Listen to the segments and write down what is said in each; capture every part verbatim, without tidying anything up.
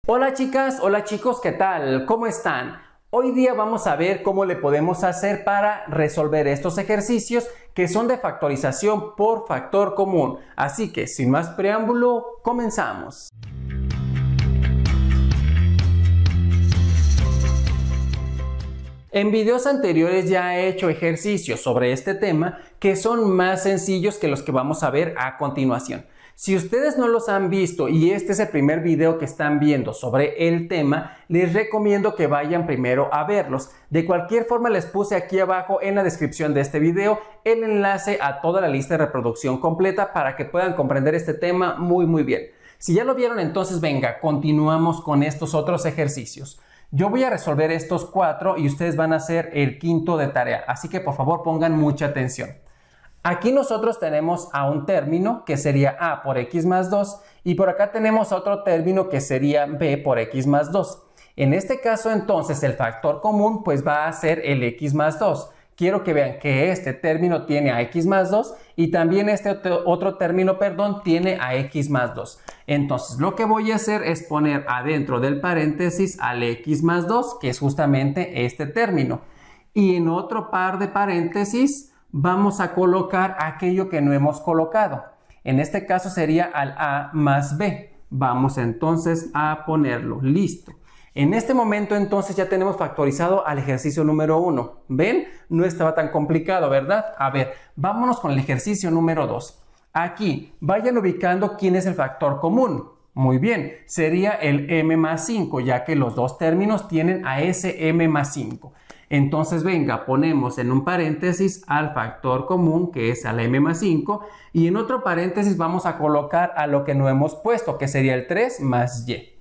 Hola chicas, hola chicos, ¿qué tal? ¿Cómo están? Hoy día vamos a ver cómo le podemos hacer para resolver estos ejercicios que son de factorización por factor común. Así que, sin más preámbulo, comenzamos. En videos anteriores ya he hecho ejercicios sobre este tema que son más sencillos que los que vamos a ver a continuación. Si ustedes no los han visto y este es el primer video que están viendo sobre el tema, les recomiendo que vayan primero a verlos. De cualquier forma, les puse aquí abajo en la descripción de este video el enlace a toda la lista de reproducción completa para que puedan comprender este tema muy muy bien. Si ya lo vieron, entonces venga, continuamos con estos otros ejercicios. Yo voy a resolver estos cuatro y ustedes van a hacer el quinto de tarea, así que por favor pongan mucha atención. Aquí nosotros tenemos a un término que sería a por x más dos y por acá tenemos otro término que sería b por x más dos. En este caso entonces el factor común pues va a ser el x más dos. Quiero que vean que este término tiene a x más dos y también este otro término, perdón, tiene a x más dos. Entonces lo que voy a hacer es poner adentro del paréntesis al x más dos, que es justamente este término. Y en otro par de paréntesis vamos a colocar aquello que no hemos colocado. En este caso sería al a más b. Vamos entonces a ponerlo. Listo. En este momento entonces ya tenemos factorizado al ejercicio número uno. ¿Ven? No estaba tan complicado, ¿verdad? A ver, vámonos con el ejercicio número dos. Aquí, vayan ubicando quién es el factor común. Muy bien, sería el m más cinco, ya que los dos términos tienen a ese m más cinco. Entonces, venga, ponemos en un paréntesis al factor común, que es al m más cinco, y en otro paréntesis vamos a colocar a lo que no hemos puesto, que sería el tres más y.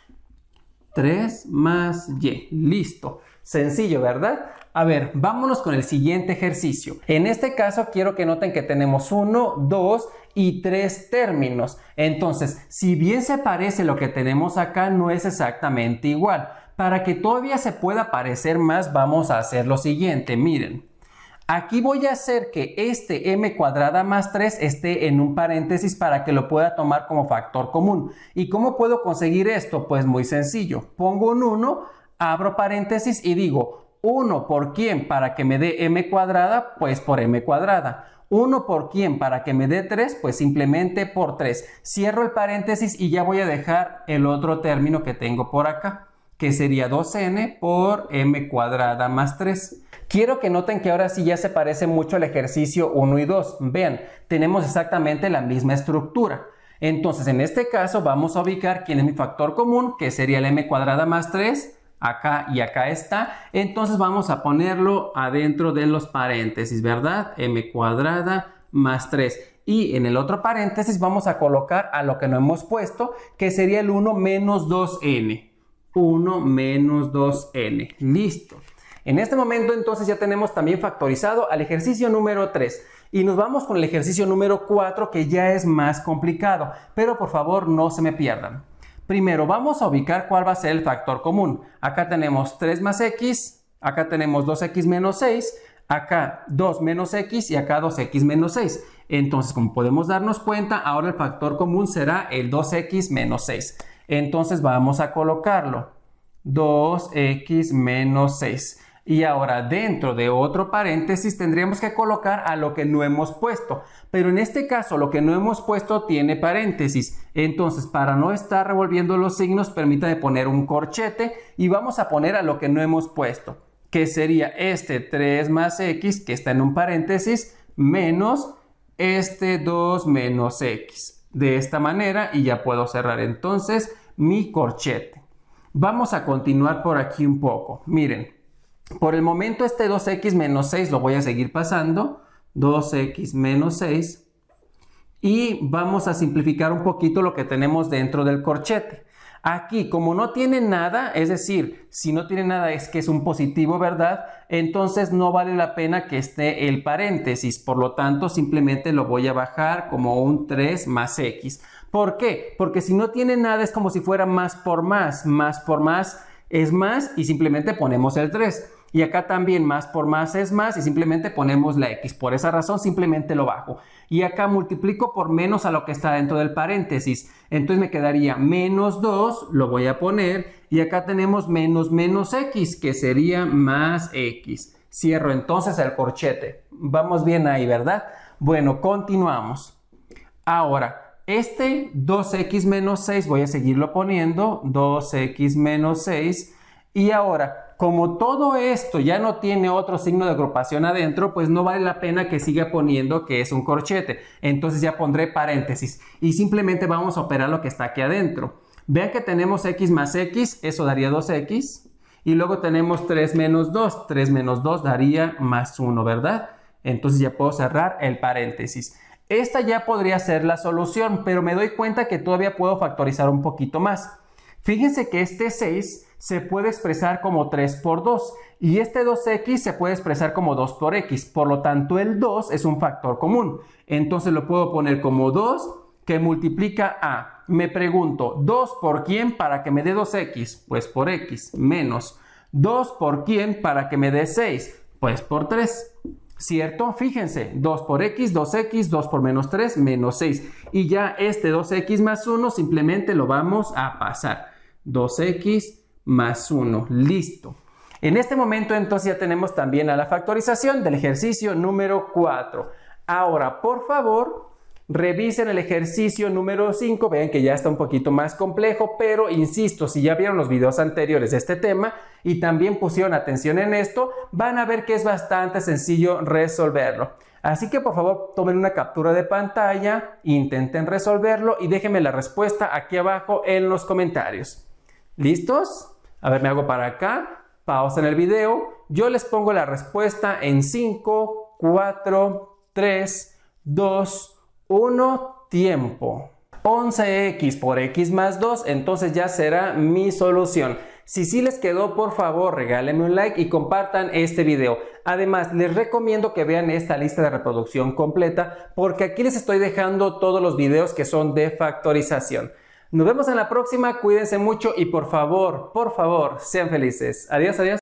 tres más y. Listo. Sencillo, ¿verdad? A ver, vámonos con el siguiente ejercicio. En este caso, quiero que noten que tenemos uno, dos y tres términos. Entonces, si bien se parece lo que tenemos acá, no es exactamente igual. Para que todavía se pueda parecer más, vamos a hacer lo siguiente. Miren, aquí voy a hacer que este m cuadrada más tres esté en un paréntesis para que lo pueda tomar como factor común. ¿Y cómo puedo conseguir esto? Pues muy sencillo. Pongo un uno, abro paréntesis y digo uno por quién para que me dé m cuadrada, pues por m cuadrada. uno por quién para que me dé tres, pues simplemente por tres. Cierro el paréntesis y ya voy a dejar el otro término que tengo por acá, que sería dos n por m cuadrada más tres. Quiero que noten que ahora sí ya se parece mucho al ejercicio uno y dos. Vean, tenemos exactamente la misma estructura. Entonces, en este caso vamos a ubicar quién es mi factor común, que sería el m cuadrada más tres. Acá y acá está. Entonces vamos a ponerlo adentro de los paréntesis, ¿verdad? M cuadrada más tres. Y en el otro paréntesis vamos a colocar a lo que no hemos puesto, que sería el uno menos dos n. uno menos dos n. Listo. En este momento entonces ya tenemos también factorizado al ejercicio número tres. Y nos vamos con el ejercicio número cuatro, que ya es más complicado. Pero por favor no se me pierdan. Primero vamos a ubicar cuál va a ser el factor común. Acá tenemos tres más x, acá tenemos dos x menos seis, acá dos menos x y acá dos x menos seis. Entonces, como podemos darnos cuenta, ahora el factor común será el dos x menos seis. Entonces vamos a colocarlo. dos x menos seis. Y ahora dentro de otro paréntesis tendríamos que colocar a lo que no hemos puesto. Pero en este caso lo que no hemos puesto tiene paréntesis. Entonces, para no estar revolviendo los signos, permítanme poner un corchete y vamos a poner a lo que no hemos puesto, que sería este tres más x, que está en un paréntesis, menos este dos menos x. De esta manera, y ya puedo cerrar entonces mi corchete. Vamos a continuar por aquí un poco. Miren. Por el momento este dos x menos seis lo voy a seguir pasando, dos x menos seis, y vamos a simplificar un poquito lo que tenemos dentro del corchete. Aquí, como no tiene nada, es decir, si no tiene nada es que es un positivo, ¿verdad? Entonces no vale la pena que esté el paréntesis, por lo tanto simplemente lo voy a bajar como un tres más x. ¿Por qué? Porque si no tiene nada es como si fuera más por más, más por más es más y simplemente ponemos el tres. Y acá también más por más es más y simplemente ponemos la X. Por esa razón simplemente lo bajo. Y acá multiplico por menos a lo que está dentro del paréntesis. Entonces me quedaría menos dos, lo voy a poner. Y acá tenemos menos menos X, que sería más X. Cierro entonces el corchete. Vamos bien ahí, ¿verdad? Bueno, continuamos. Ahora, este dos X menos seis, voy a seguirlo poniendo. dos X menos seis. Y ahora, como todo esto ya no tiene otro signo de agrupación adentro, pues no vale la pena que siga poniendo que es un corchete. Entonces ya pondré paréntesis y simplemente vamos a operar lo que está aquí adentro. Vean que tenemos X más X, eso daría dos X. Y luego tenemos tres menos dos, tres menos dos daría más uno, ¿verdad? Entonces ya puedo cerrar el paréntesis. Esta ya podría ser la solución, pero me doy cuenta que todavía puedo factorizar un poquito más. Fíjense que este seis se puede expresar como tres por dos y este dos X se puede expresar como dos por X. Por lo tanto, el dos es un factor común. Entonces lo puedo poner como dos que multiplica a, me pregunto, ¿dos por quién para que me dé dos X? Pues por X, menos dos por quién para que me dé seis? Pues por tres. ¿Cierto? Fíjense, dos por X, dos X, dos por menos tres, menos seis. Y ya este dos X más uno simplemente lo vamos a pasar. dos X más uno. Listo. En este momento entonces ya tenemos también a la factorización del ejercicio número cuatro. Ahora, por favor, revisen el ejercicio número cinco. Vean que ya está un poquito más complejo, pero insisto, si ya vieron los videos anteriores de este tema y también pusieron atención en esto, van a ver que es bastante sencillo resolverlo. Así que por favor tomen una captura de pantalla, intenten resolverlo y déjenme la respuesta aquí abajo en los comentarios. ¿Listos? A ver, me hago para acá, pausa en el video, yo les pongo la respuesta en cinco, cuatro, tres, dos, uno, tiempo. once X por X más dos, entonces ya será mi solución. Si sí les quedó, por favor, regálenme un like y compartan este video. Además, les recomiendo que vean esta lista de reproducción completa porque aquí les estoy dejando todos los videos que son de factorización. Nos vemos en la próxima, cuídense mucho y por favor, por favor, sean felices. Adiós, adiós.